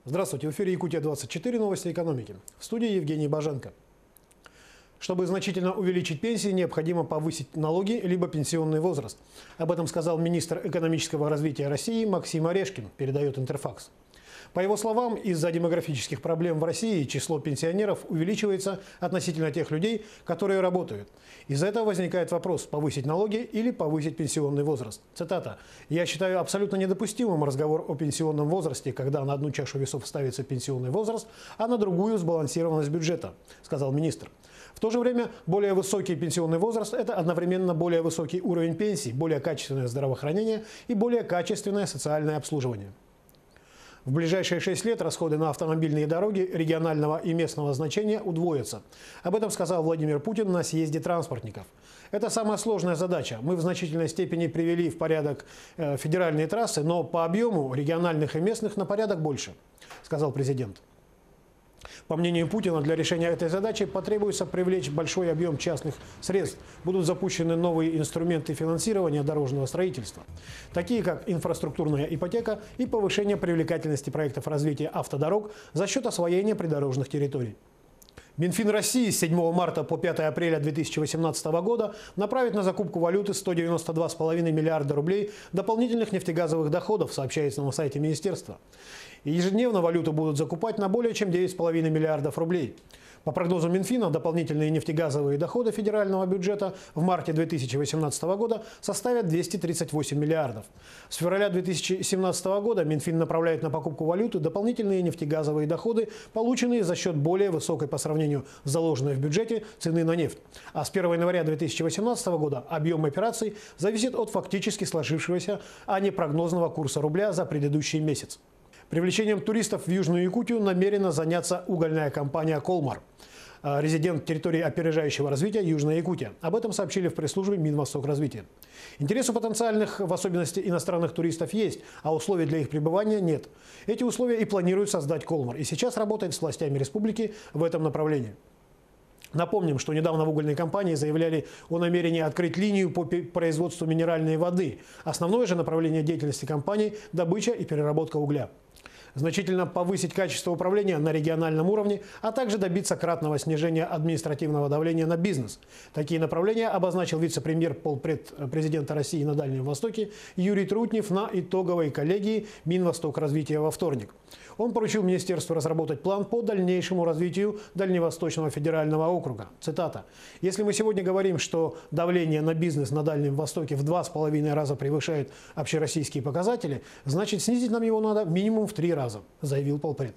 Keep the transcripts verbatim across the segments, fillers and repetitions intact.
Здравствуйте, в эфире Якутия двадцать четыре, новости экономики. В студии Евгений Баженко. Чтобы значительно увеличить пенсии, необходимо повысить налоги либо пенсионный возраст. Об этом сказал министр экономического развития России Максим Орешкин, передает Интерфакс. По его словам, из-за демографических проблем в России число пенсионеров увеличивается относительно тех людей, которые работают. Из-за этого возникает вопрос, повысить налоги или повысить пенсионный возраст. Цитата. «Я считаю абсолютно недопустимым разговор о пенсионном возрасте, когда на одну чашу весов ставится пенсионный возраст, а на другую сбалансированность бюджета», сказал министр. В то же время более высокий пенсионный возраст – это одновременно более высокий уровень пенсий, более качественное здравоохранение и более качественное социальное обслуживание. В ближайшие шесть лет расходы на автомобильные дороги регионального и местного значения удвоятся. Об этом сказал Владимир Путин на съезде транспортников. Это самая сложная задача. Мы в значительной степени привели в порядок э, федеральные трассы, но по объему региональных и местных на порядок больше, сказал президент. По мнению Путина, для решения этой задачи потребуется привлечь большой объем частных средств. Будут запущены новые инструменты финансирования дорожного строительства, такие как инфраструктурная ипотека и повышение привлекательности проектов развития автодорог за счет освоения придорожных территорий. Минфин России с седьмого марта по пятое апреля две тысячи восемнадцатого года направит на закупку валюты сто девяносто два и пять десятых миллиарда рублей дополнительных нефтегазовых доходов, сообщается на сайте министерства. И ежедневно валюту будут закупать на более чем девять и пять десятых миллиардов рублей. По прогнозу Минфина, дополнительные нефтегазовые доходы федерального бюджета в марте две тысячи восемнадцатого года составят двести тридцать восемь миллиардов. С февраля две тысячи семнадцатого года Минфин направляет на покупку валюты дополнительные нефтегазовые доходы, полученные за счет более высокой по сравнению с заложенной в бюджете цены на нефть. А с первого января две тысячи восемнадцатого года объем операций зависит от фактически сложившегося, а не прогнозного курса рубля за предыдущий месяц. Привлечением туристов в Южную Якутию намерена заняться угольная компания «Колмар», резидент территории опережающего развития Южная Якутия. Об этом сообщили в пресс-службе Минвостокразвития. Интерес у потенциальных, в особенности иностранных туристов, есть, а условий для их пребывания нет. Эти условия и планирует создать «Колмар», и сейчас работает с властями республики в этом направлении. Напомним, что недавно в угольной компании заявляли о намерении открыть линию по производству минеральной воды. Основное же направление деятельности компании – добыча и переработка угля. Значительно повысить качество управления на региональном уровне, а также добиться кратного снижения административного давления на бизнес. Такие направления обозначил вице-премьер полпред президента России на Дальнем Востоке Юрий Трутнев на итоговой коллегии Минвостокразвития во вторник. Он поручил министерству разработать план по дальнейшему развитию Дальневосточного федерального округа. Цитата. «Если мы сегодня говорим, что давление на бизнес на Дальнем Востоке в два с половиной раза превышает общероссийские показатели, значит снизить нам его надо минимум в три раза», заявил полпред.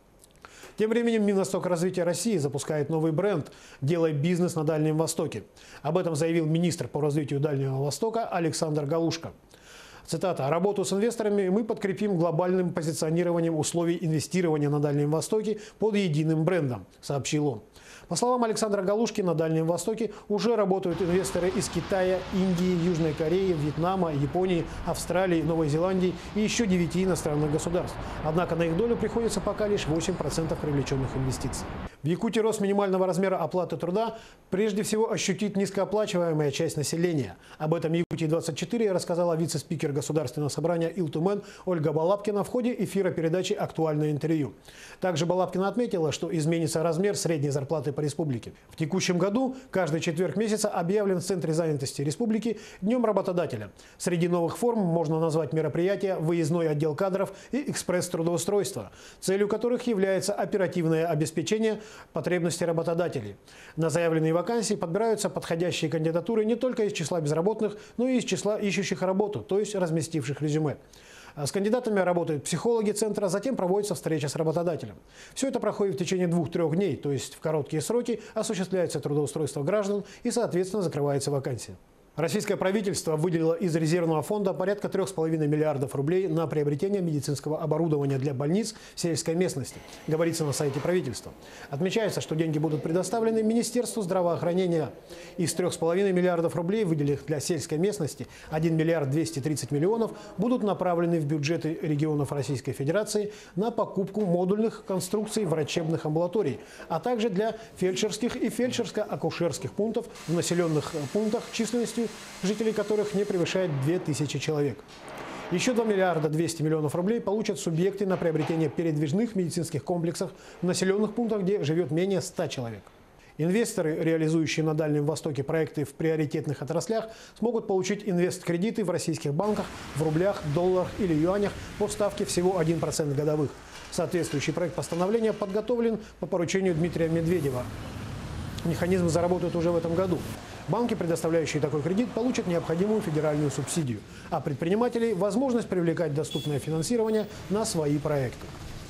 Тем временем Минвостокразвития России запускает новый бренд «Делай бизнес на Дальнем Востоке». Об этом заявил министр по развитию Дальнего Востока Александр Галушко. Цитата. «Работу с инвесторами мы подкрепим глобальным позиционированием условий инвестирования на Дальнем Востоке под единым брендом», сообщил он. По словам Александра Галушки, на Дальнем Востоке уже работают инвесторы из Китая, Индии, Южной Кореи, Вьетнама, Японии, Австралии, Новой Зеландии и еще девяти иностранных государств. Однако на их долю приходится пока лишь восемь процентов привлеченных инвестиций. В Якутии рост минимального размера оплаты труда прежде всего ощутит низкооплачиваемая часть населения. Об этом Якутии двадцать четыре рассказала вице-спикер Государственного собрания Илтумен Ольга Балабкина в ходе эфира передачи «Актуальное интервью». Также Балабкина отметила, что изменится размер средней зарплаты по республике. В текущем году каждый четверг месяца объявлен в Центре занятости республики Днем работодателя. Среди новых форм можно назвать мероприятия «Выездной отдел кадров» и «Экспресс-трудоустройство», целью которых является оперативное обеспечение потребностей работодателей. На заявленные вакансии подбираются подходящие кандидатуры не только из числа безработных, но и из числа ищущих работу, то есть разместивших резюме. С кандидатами работают психологи центра, затем проводится встреча с работодателем. Все это проходит в течение двух-трех дней, то есть в короткие сроки осуществляется трудоустройство граждан и, соответственно, закрывается вакансия. Российское правительство выделило из резервного фонда порядка трёх с половиной миллиардов рублей на приобретение медицинского оборудования для больниц в сельской местности, говорится на сайте правительства. Отмечается, что деньги будут предоставлены Министерству здравоохранения. Из трёх с половиной миллиардов рублей, выделенных для сельской местности, один миллиард двести тридцать миллионов будут направлены в бюджеты регионов Российской Федерации на покупку модульных конструкций врачебных амбулаторий, а также для фельдшерских и фельдшерско-акушерских пунктов в населенных пунктах численностью жителей которых не превышает две тысячи человек. Еще два миллиарда двести миллионов рублей получат субъекты на приобретение передвижных медицинских комплексов в населенных пунктах, где живет менее ста человек. Инвесторы, реализующие на Дальнем Востоке проекты в приоритетных отраслях, смогут получить инвесткредиты в российских банках в рублях, долларах или юанях по ставке всего один процент годовых. Соответствующий проект постановления подготовлен по поручению Дмитрия Медведева. Механизм заработает уже в этом году. Банки, предоставляющие такой кредит, получат необходимую федеральную субсидию, а предприниматели – возможность привлекать доступное финансирование на свои проекты.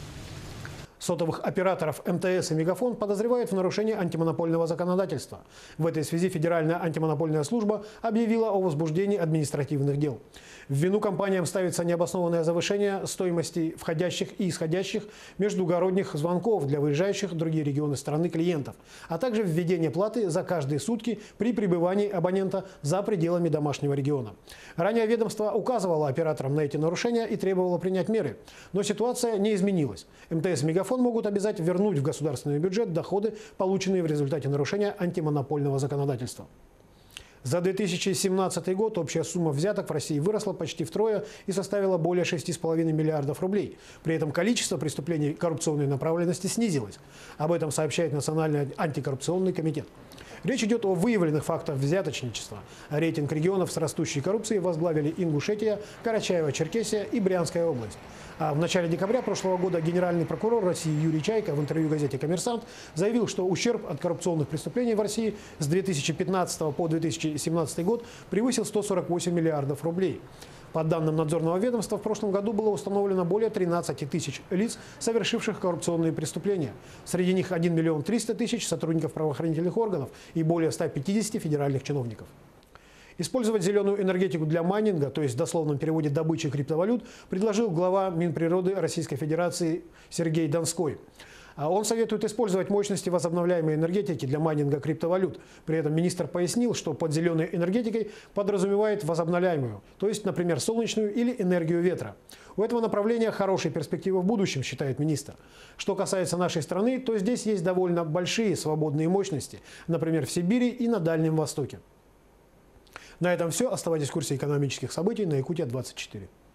Сотовых операторов эм тэ эс и Мегафон подозревают в нарушении антимонопольного законодательства. В этой связи Федеральная антимонопольная служба объявила о возбуждении административных дел. В вину компаниям ставится необоснованное завышение стоимости входящих и исходящих междугородних звонков для выезжающих в другие регионы страны клиентов, а также введение платы за каждые сутки при пребывании абонента за пределами домашнего региона. Ранее ведомство указывало операторам на эти нарушения и требовало принять меры. Но ситуация не изменилась. эм тэ эс и Мегафон могут обязать вернуть в государственный бюджет доходы, полученные в результате нарушения антимонопольного законодательства. За две тысячи семнадцатый год общая сумма взяток в России выросла почти втрое и составила более шести с половиной миллиардов рублей. При этом количество преступлений коррупционной направленности снизилось. Об этом сообщает Национальный антикоррупционный комитет. Речь идет о выявленных фактах взяточничества. Рейтинг регионов с растущей коррупцией возглавили Ингушетия, Карачаево-Черкесия и Брянская область. А в начале декабря прошлого года генеральный прокурор России Юрий Чайка в интервью газете «Коммерсант» заявил, что ущерб от коррупционных преступлений в России с две тысячи пятнадцатого по две тысячи семнадцатый год превысил сто сорок восемь миллиардов рублей. По данным надзорного ведомства, в прошлом году было установлено более тринадцати тысяч лиц, совершивших коррупционные преступления. Среди них один миллион триста тысяч сотрудников правоохранительных органов и более ста пятидесяти федеральных чиновников. Использовать зеленую энергетику для майнинга, то есть в дословном переводе добычи криптовалют, предложил глава Минприроды Российской Федерации Сергей Донской. Он советует использовать мощности возобновляемой энергетики для майнинга криптовалют. При этом министр пояснил, что под зеленой энергетикой подразумевает возобновляемую, то есть, например, солнечную или энергию ветра. У этого направления хорошие перспективы в будущем, считает министр. Что касается нашей страны, то здесь есть довольно большие свободные мощности, например, в Сибири и на Дальнем Востоке. На этом все. Оставайтесь в курсе экономических событий на Якутия двадцать четыре.